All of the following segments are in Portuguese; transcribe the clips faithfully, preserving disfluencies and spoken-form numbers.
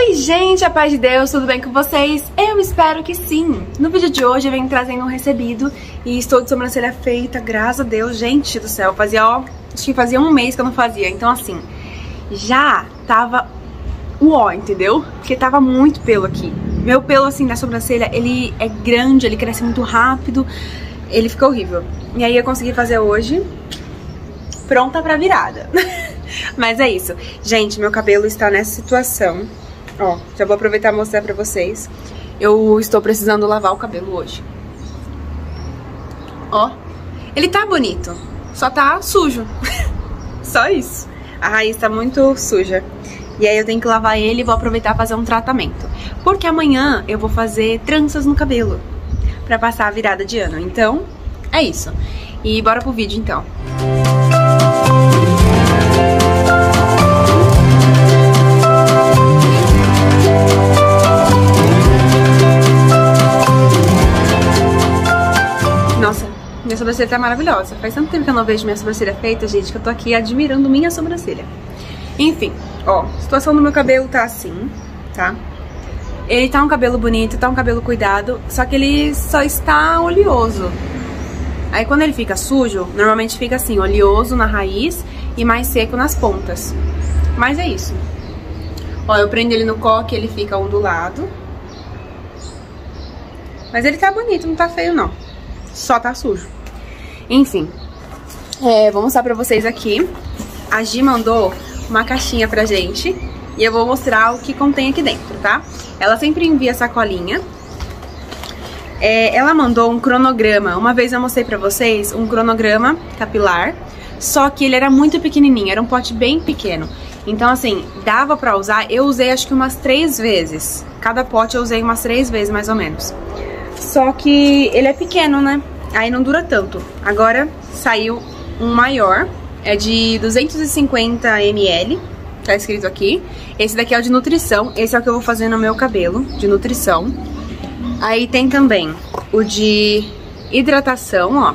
Oi gente, a paz de Deus, tudo bem com vocês? Eu espero que sim! No vídeo de hoje eu venho trazendo um recebido e estou de sobrancelha feita, graças a Deus. Gente do céu, fazia, ó, acho que fazia um mês que eu não fazia, então assim, já tava uó, entendeu? Porque tava muito pelo aqui. Meu pelo assim na sobrancelha, ele é grande, ele cresce muito rápido, ele fica horrível. E aí eu consegui fazer hoje, pronta pra virada. Mas é isso. Gente, meu cabelo está nessa situação. Ó, já vou aproveitar e mostrar pra vocês. Eu estou precisando lavar o cabelo hoje. Ó, ele tá bonito, só tá sujo. Só isso. A raiz tá muito suja. E aí eu tenho que lavar ele e vou aproveitar e fazer um tratamento. Porque amanhã eu vou fazer tranças no cabelo pra passar a virada de ano. Então, é isso. E bora pro vídeo então. Nossa, minha sobrancelha tá maravilhosa. Faz tanto tempo que eu não vejo minha sobrancelha feita, gente, que eu tô aqui admirando minha sobrancelha. Enfim, ó, a situação do meu cabelo tá assim, tá? Ele tá um cabelo bonito, tá um cabelo cuidado, só que ele só está oleoso. Aí quando ele fica sujo, normalmente fica assim, oleoso na raiz e mais seco nas pontas. Mas é isso. Ó, eu prendo ele no coque, ele fica ondulado. Mas ele tá bonito, não tá feio não. Só tá sujo. Enfim, é, vou mostrar pra vocês aqui. A Gi mandou uma caixinha pra gente e eu vou mostrar o que contém aqui dentro, tá? Ela sempre envia sacolinha. É, ela mandou um cronograma. Uma vez eu mostrei pra vocês um cronograma capilar, só que ele era muito pequenininho, era um pote bem pequeno. Então assim, dava pra usar, eu usei acho que umas três vezes. Cada pote eu usei umas três vezes mais ou menos. Só que ele é pequeno, né? Aí não dura tanto. Agora saiu um maior, é de duzentos e cinquenta mililitros, tá escrito aqui. Esse daqui é o de nutrição, esse é o que eu vou fazer no meu cabelo, de nutrição. Aí tem também o de hidratação, ó.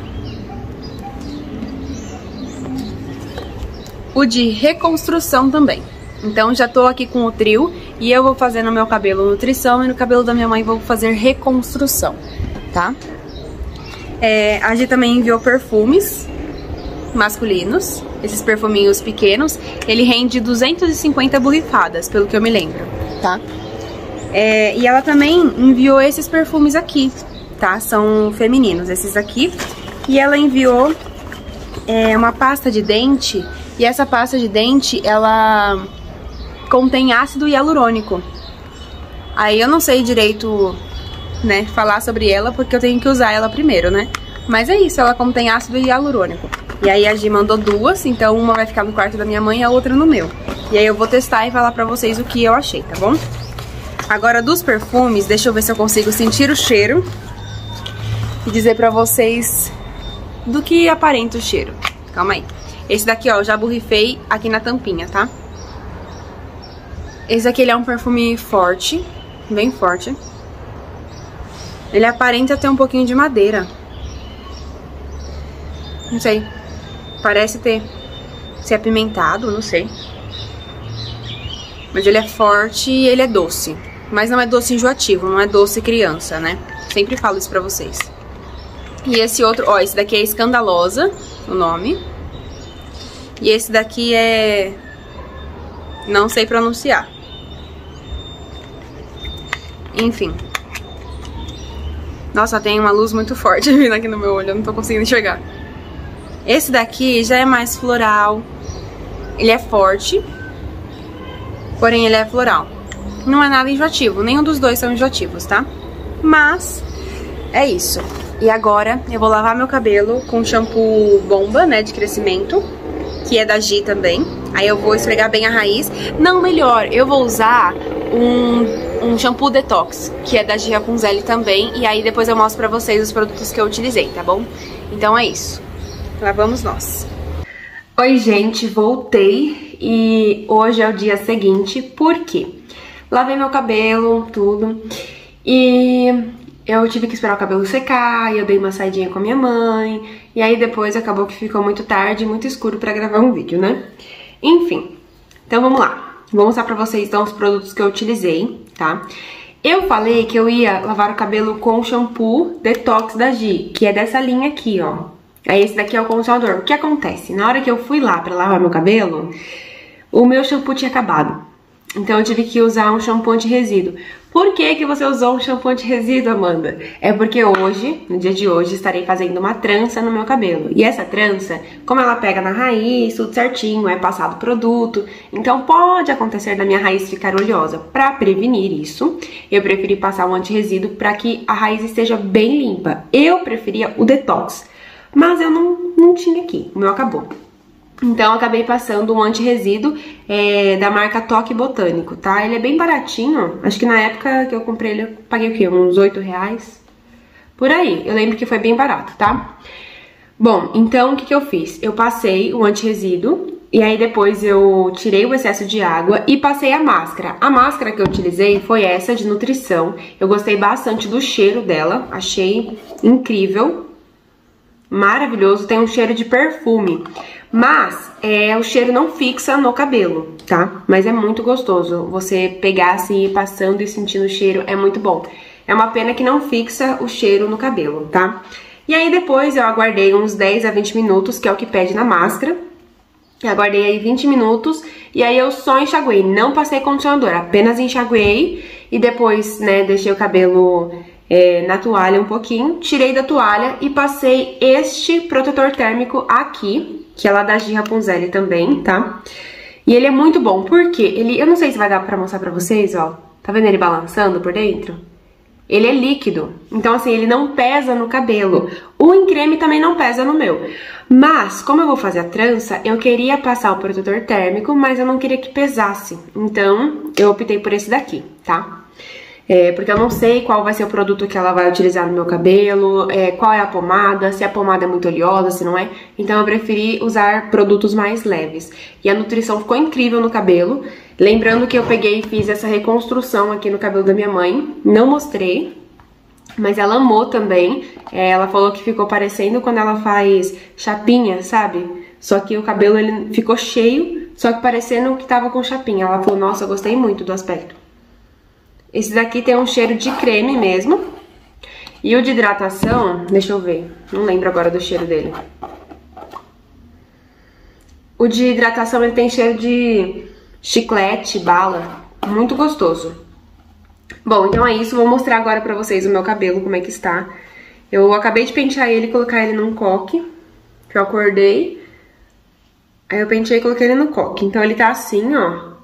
O de reconstrução também. Então já tô aqui com o trio e eu vou fazer no meu cabelo nutrição e no cabelo da minha mãe vou fazer reconstrução, tá? É, a Gi também enviou perfumes masculinos, esses perfuminhos pequenos. Ele rende duzentas e cinquenta borrifadas, pelo que eu me lembro, tá? É, e ela também enviou esses perfumes aqui, tá? São femininos, esses aqui. E ela enviou é, uma pasta de dente. E essa pasta de dente, ela contém ácido hialurônico. Aí eu não sei direito, né, falar sobre ela, porque eu tenho que usar ela primeiro, né? Mas é isso, ela contém ácido hialurônico. E aí a Gi mandou duas, então uma vai ficar no quarto da minha mãe e a outra no meu. E aí eu vou testar e falar pra vocês o que eu achei, tá bom? Agora dos perfumes, deixa eu ver se eu consigo sentir o cheiro e dizer pra vocês do que aparenta o cheiro. Calma aí. Esse daqui, ó, eu já borrifei aqui na tampinha, tá? Esse aqui, ele é um perfume forte, bem forte. Ele aparenta ter um pouquinho de madeira. Não sei. Parece ter ser apimentado, não sei. Mas ele é forte e ele é doce. Mas não é doce enjoativo, não é doce criança, né? Sempre falo isso pra vocês. E esse outro, ó, esse daqui é Escandalosa, o nome. E esse daqui é... não sei pronunciar. Enfim. Nossa, tem uma luz muito forte vindo aqui no meu olho, eu não tô conseguindo enxergar. Esse daqui já é mais floral. Ele é forte, porém ele é floral. Não é nada enjoativo, nenhum dos dois são enjoativos, tá? Mas é isso. E agora eu vou lavar meu cabelo com shampoo bomba, né, de crescimento, que é da Gi também. Aí eu vou esfregar bem a raiz. Não, melhor, eu vou usar um, um shampoo detox, que é da Gi Rapunzel também. E aí depois eu mostro pra vocês os produtos que eu utilizei, tá bom? Então é isso. Lá vamos nós. Oi, gente, voltei. E hoje é o dia seguinte, por quê? Lavei meu cabelo, tudo. E eu tive que esperar o cabelo secar, e eu dei uma saidinha com a minha mãe. E aí depois acabou que ficou muito tarde, muito escuro pra gravar um vídeo, né? Enfim, então vamos lá. Vou mostrar pra vocês, então, os produtos que eu utilizei, tá? Eu falei que eu ia lavar o cabelo com o shampoo Detox da Gi, que é dessa linha aqui, ó. Aí esse daqui é o condicionador. O que acontece? Na hora que eu fui lá pra lavar meu cabelo, o meu shampoo tinha acabado. Então eu tive que usar um shampoo anti-resíduo. Por que que você usou um shampoo anti-resíduo, Amanda? É porque hoje, no dia de hoje, estarei fazendo uma trança no meu cabelo. E essa trança, como ela pega na raiz, tudo certinho, é passado produto, então pode acontecer da minha raiz ficar oleosa. Para prevenir isso, eu preferi passar um anti-resíduo para que a raiz esteja bem limpa. Eu preferia o detox, mas eu não, não tinha aqui, o meu acabou. Então, eu acabei passando um anti-resíduo é, da marca Toque Botânico, tá? Ele é bem baratinho. Acho que na época que eu comprei ele, eu paguei o quê? Uns oito reais? Por aí. Eu lembro que foi bem barato, tá? Bom, então, o que que eu fiz? Eu passei o anti-resíduo e aí depois eu tirei o excesso de água e passei a máscara. A máscara que eu utilizei foi essa de nutrição. Eu gostei bastante do cheiro dela. Achei incrível. Maravilhoso. Tem um cheiro de perfume. Mas é, o cheiro não fixa no cabelo, tá? Mas é muito gostoso. Você pegar assim, ir passando e sentindo o cheiro, é muito bom. É uma pena que não fixa o cheiro no cabelo, tá? E aí depois eu aguardei uns dez a vinte minutos, que é o que pede na máscara. Eu aguardei aí vinte minutos e aí eu só enxaguei. Não passei condicionador, apenas enxaguei e depois, né, deixei o cabelo... É, na toalha um pouquinho, tirei da toalha e passei este protetor térmico aqui, que é lá da Gi Rapunzel também, tá? E ele é muito bom, porque ele, eu não sei se vai dar pra mostrar pra vocês, ó, tá vendo ele balançando por dentro? Ele é líquido, então assim, ele não pesa no cabelo. O em creme também não pesa no meu. Mas, como eu vou fazer a trança, eu queria passar o protetor térmico, mas eu não queria que pesasse. Então, eu optei por esse daqui, tá? É, porque eu não sei qual vai ser o produto que ela vai utilizar no meu cabelo, é, qual é a pomada, se a pomada é muito oleosa, se não é. Então eu preferi usar produtos mais leves. E a nutrição ficou incrível no cabelo. Lembrando que eu peguei e fiz essa reconstrução aqui no cabelo da minha mãe. Não mostrei, mas ela amou também. É, ela falou que ficou parecendo quando ela faz chapinha, sabe? Só que o cabelo ele ficou cheio, só que parecendo que tava com chapinha. Ela falou, nossa, eu gostei muito do aspecto. Esse daqui tem um cheiro de creme mesmo. E o de hidratação, deixa eu ver, não lembro agora do cheiro dele. O de hidratação, ele tem cheiro de chiclete, bala, muito gostoso. Bom, então é isso, vou mostrar agora pra vocês o meu cabelo, como é que está. Eu acabei de pentear ele e colocar ele num coque, que eu acordei. Aí eu penteei e coloquei ele no coque, então ele tá assim, ó.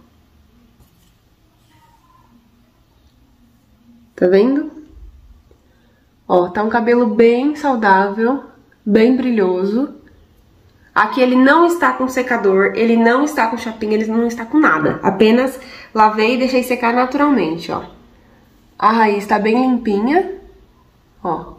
Tá vendo? Ó, tá um cabelo bem saudável, bem brilhoso. Aqui ele não está com secador, ele não está com chapinha, ele não está com nada. Apenas lavei e deixei secar naturalmente, ó. A raiz tá bem limpinha, ó.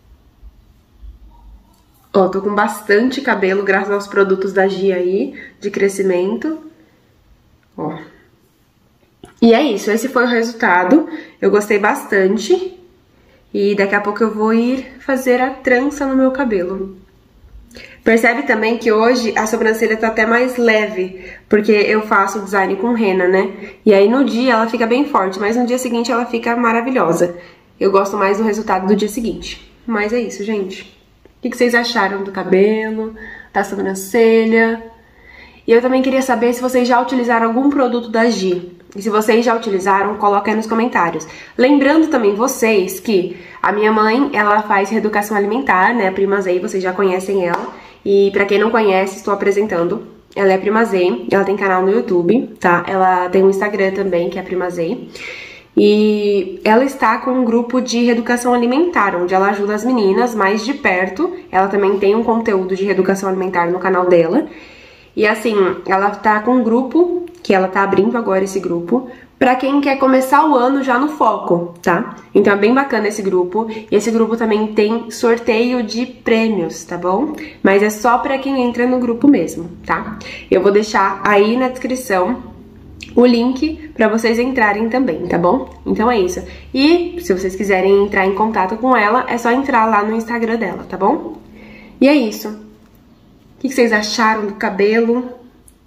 Ó, tô com bastante cabelo graças aos produtos da Gi aí, de crescimento. Ó. E é isso, esse foi o resultado. Eu gostei bastante. E daqui a pouco eu vou ir fazer a trança no meu cabelo. Percebe também que hoje a sobrancelha tá até mais leve, porque eu faço design com rena, né? E aí no dia ela fica bem forte, mas no dia seguinte ela fica maravilhosa. Eu gosto mais do resultado do dia seguinte. Mas é isso, gente. O que vocês acharam do cabelo, da sobrancelha? E eu também queria saber se vocês já utilizaram algum produto da Gi. E se vocês já utilizaram, coloca aí nos comentários. Lembrando também vocês que a minha mãe, ela faz reeducação alimentar, né? A Prima Zey, vocês já conhecem ela. E pra quem não conhece, estou apresentando. Ela é a Prima Zey, ela tem canal no YouTube, tá? Ela tem um Instagram também, que é a Prima Zey. E ela está com um grupo de reeducação alimentar, onde ela ajuda as meninas mais de perto. Ela também tem um conteúdo de reeducação alimentar no canal dela. E assim, ela tá com um grupo, que ela tá abrindo agora esse grupo, pra quem quer começar o ano já no foco, tá? Então é bem bacana esse grupo. E esse grupo também tem sorteio de prêmios, tá bom? Mas é só pra quem entra no grupo mesmo, tá? Eu vou deixar aí na descrição o link pra vocês entrarem também, tá bom? Então é isso. E se vocês quiserem entrar em contato com ela, é só entrar lá no Instagram dela, tá bom? E é isso. O que vocês acharam do cabelo?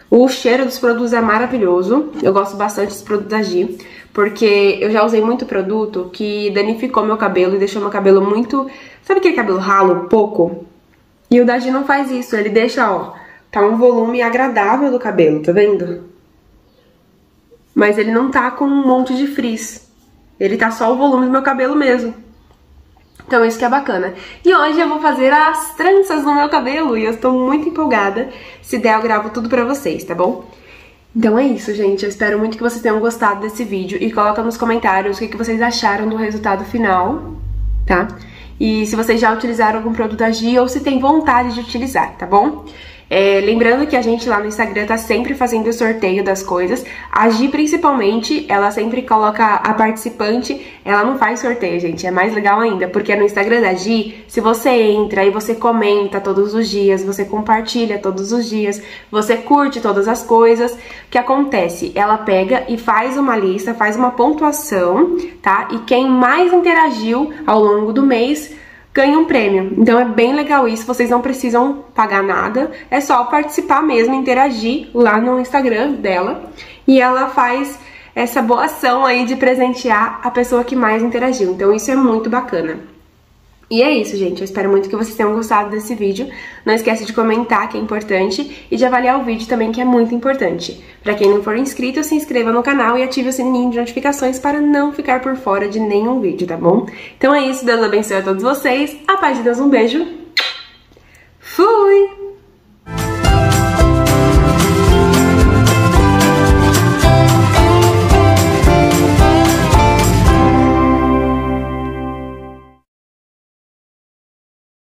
O cheiro dos produtos é maravilhoso. Eu gosto bastante dos produtos da Gi, porque eu já usei muito produto que danificou meu cabelo e deixou meu cabelo muito... Sabe aquele cabelo ralo, pouco? E o da Gi não faz isso, ele deixa, ó, tá um volume agradável do cabelo, tá vendo? Mas ele não tá com um monte de frizz. Ele tá só o volume do meu cabelo mesmo. Então isso que é bacana. E hoje eu vou fazer as tranças no meu cabelo e eu estou muito empolgada. Se der, eu gravo tudo pra vocês, tá bom? Então é isso, gente. Eu espero muito que vocês tenham gostado desse vídeo e coloca nos comentários o que, que vocês acharam do resultado final, tá? E se vocês já utilizaram algum produto da Gi ou se tem vontade de utilizar, tá bom? É, lembrando que a gente lá no Instagram tá sempre fazendo o sorteio das coisas. A Gi, principalmente, ela sempre coloca a participante, ela não faz sorteio, gente, é mais legal ainda, porque no Instagram da Gi, se você entra e você comenta todos os dias, você compartilha todos os dias, você curte todas as coisas, o que acontece? Ela pega e faz uma lista, faz uma pontuação, tá? E quem mais interagiu ao longo do mês ganha um prêmio. Então é bem legal isso, vocês não precisam pagar nada, é só participar mesmo, interagir lá no Instagram dela e ela faz essa boa ação aí de presentear a pessoa que mais interagiu. Então isso é muito bacana. E é isso, gente. Eu espero muito que vocês tenham gostado desse vídeo. Não esquece de comentar, que é importante, e de avaliar o vídeo também, que é muito importante. Pra quem não for inscrito, se inscreva no canal e ative o sininho de notificações para não ficar por fora de nenhum vídeo, tá bom? Então é isso. Deus abençoe a todos vocês. A paz de Deus, um beijo. Fui!